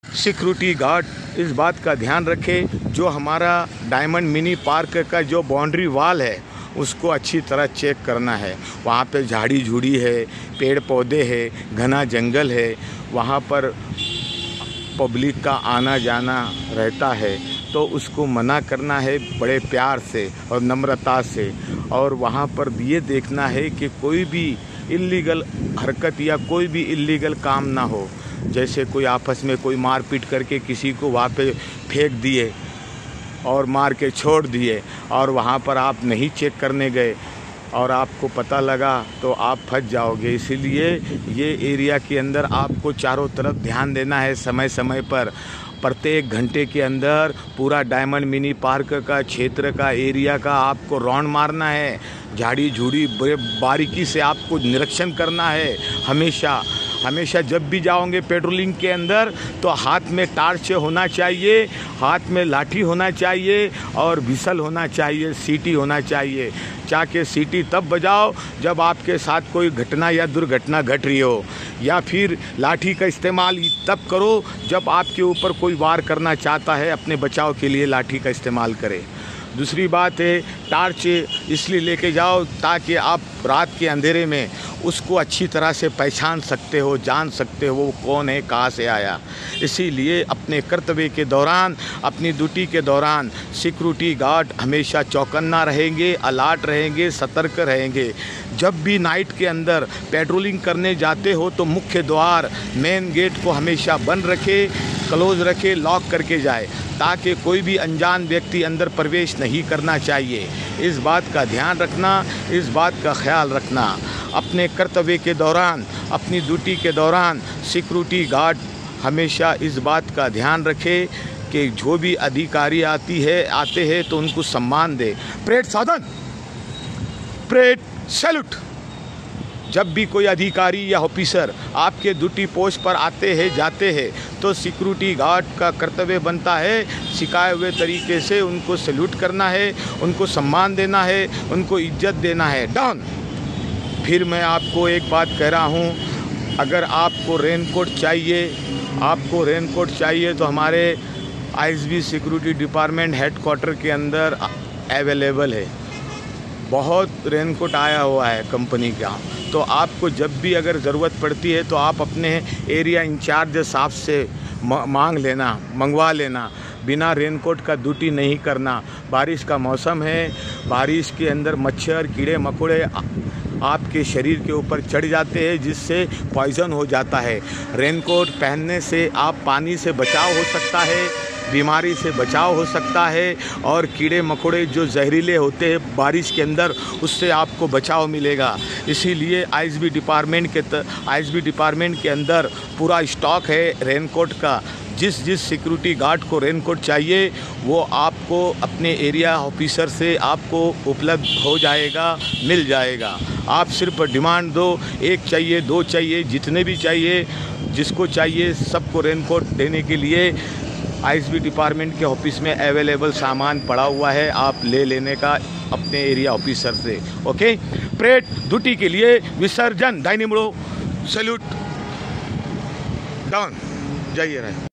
Security guard इस बात का ध्यान रखे, जो हमारा डायमंड मिनी पार्क का जो बाउंड्री वाल है उसको अच्छी तरह चेक करना है। वहाँ पे झाड़ी झूड़ी है, पेड़ पौधे है, घना जंगल है, वहाँ पर पब्लिक का आना जाना रहता है, तो उसको मना करना है बड़े प्यार से और नम्रता से। और वहाँ पर ये देखना है कि कोई भी इल्लीगल हरकत या कोई भी इल्लीगल काम ना हो, जैसे कोई आपस में कोई मारपीट करके किसी को वहाँ पे फेंक दिए और मार के छोड़ दिए और वहाँ पर आप नहीं चेक करने गए और आपको पता लगा तो आप फंस जाओगे। इसीलिए ये एरिया के अंदर आपको चारों तरफ ध्यान देना है समय समय पर। प्रत्येक घंटे के अंदर पूरा डायमंड मिनी पार्क का क्षेत्र का एरिया का आपको राउंड मारना है। झाड़ी झूड़ी बड़े बारीकी से आपको निरीक्षण करना है। हमेशा जब भी जाओगे पेट्रोलिंग के अंदर तो हाथ में टार्च होना चाहिए, हाथ में लाठी होना चाहिए और विसल होना चाहिए, सीटी होना चाहिए। चाके सीटी तब बजाओ जब आपके साथ कोई घटना या दुर्घटना घट रही हो, या फिर लाठी का इस्तेमाल तब करो जब आपके ऊपर कोई वार करना चाहता है, अपने बचाव के लिए लाठी का इस्तेमाल करें। दूसरी बात है, टार्च इसलिए लेके जाओ ताकि आप रात के अंधेरे में उसको अच्छी तरह से पहचान सकते हो, जान सकते हो वो कौन है, कहाँ से आया। इसीलिए अपने कर्तव्य के दौरान, अपनी ड्यूटी के दौरान सिक्योरिटी गार्ड हमेशा चौकन्ना रहेंगे, अलर्ट रहेंगे, सतर्क रहेंगे। जब भी नाइट के अंदर पेट्रोलिंग करने जाते हो तो मुख्य द्वार, मेन गेट को हमेशा बंद रखे, क्लोज रखे, लॉक करके जाए, ताकि कोई भी अनजान व्यक्ति अंदर प्रवेश नहीं करना चाहिए। इस बात का ध्यान रखना, इस बात का ख्याल रखना। अपने कर्तव्य के दौरान, अपनी ड्यूटी के दौरान सिक्योरिटी गार्ड हमेशा इस बात का ध्यान रखे कि जो भी अधिकारी आते हैं तो उनको सम्मान दे। परेड साधन, परेड सैल्यूट। जब भी कोई अधिकारी या ऑफिसर आपके ड्यूटी पोस्ट पर आते हैं, जाते हैं, तो सिक्योरिटी गार्ड का कर्तव्य बनता है सिखाए हुए तरीके से उनको सैल्यूट करना है, उनको सम्मान देना है, उनको इज्जत देना है। डाउन। फिर मैं आपको एक बात कह रहा हूँ, अगर आपको रेनकोट चाहिए तो हमारे आईएसबी सिक्योरिटी डिपार्टमेंट हेडक्वार्टर के अंदर अवेलेबल है। बहुत रेनकोट आया हुआ है कंपनी का, तो आपको जब भी अगर ज़रूरत पड़ती है तो आप अपने एरिया इंचार्ज साहब से मंगवा लेना। बिना रेनकोट का ड्यूटी नहीं करना। बारिश का मौसम है, बारिश के अंदर मच्छर, कीड़े मकोड़े आपके शरीर के ऊपर चढ़ जाते हैं, जिससे पॉइज़न हो जाता है। रेनकोट पहनने से आप पानी से बचाव हो सकता है, बीमारी से बचाव हो सकता है, और कीड़े मकोड़े जो जहरीले होते हैं बारिश के अंदर, उससे आपको बचाव मिलेगा। इसीलिए आईएसबी डिपार्टमेंट के अंदर पूरा स्टॉक है रेनकोट का। जिस सिक्योरिटी गार्ड को रेनकोट चाहिए वो आपको अपने एरिया ऑफिसर से आपको उपलब्ध हो जाएगा, मिल जाएगा। आप सिर्फ डिमांड दो, 1 चाहिए, 2 चाहिए, जितने भी चाहिए, जिसको चाहिए सबको रेनकोट देने के लिए आईएसबी डिपार्टमेंट के ऑफिस में अवेलेबल सामान पड़ा हुआ है, आप ले लेने का अपने एरिया ऑफिसर से। ओके। परेड ड्यूटी के लिए विसर्जन, डायनेमो सैल्यूट। डाउन। जाइए रहे।